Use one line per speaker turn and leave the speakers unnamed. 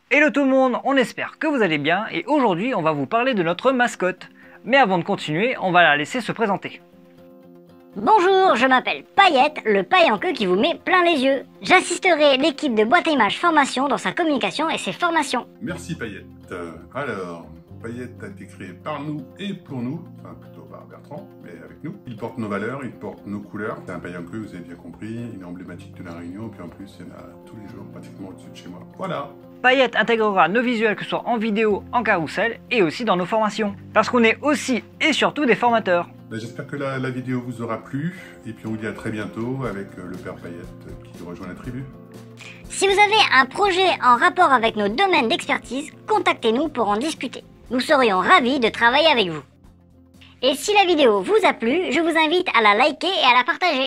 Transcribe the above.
Hello tout le monde, on espère que vous allez bien et aujourd'hui on va vous parler de notre mascotte. Mais avant de continuer, on va la laisser se présenter.
Bonjour, je m'appelle Paillette, le paille en queue qui vous met plein les yeux. J'assisterai l'équipe de Boîte à Images Formation dans sa communication et ses formations.
Merci Paillette. Alors, Paillette a été créé par nous et pour nous, enfin plutôt par Bertrand, mais avec nous. Il porte nos valeurs, il porte nos couleurs. C'est un paille en queue, vous avez bien compris, il est emblématique de la Réunion, puis en plus il y en a tous les jours pratiquement au-dessus de chez moi. Voilà.
Paillette intégrera nos visuels que ce soit en vidéo, en carrousel et aussi dans nos formations. Parce qu'on est aussi et surtout des formateurs.
J'espère que la vidéo vous aura plu, et puis on vous dit à très bientôt avec le père Paillette qui rejoint la tribu.
Si vous avez un projet en rapport avec nos domaines d'expertise, contactez-nous pour en discuter. Nous serions ravis de travailler avec vous. Et si la vidéo vous a plu, je vous invite à la liker et à la partager.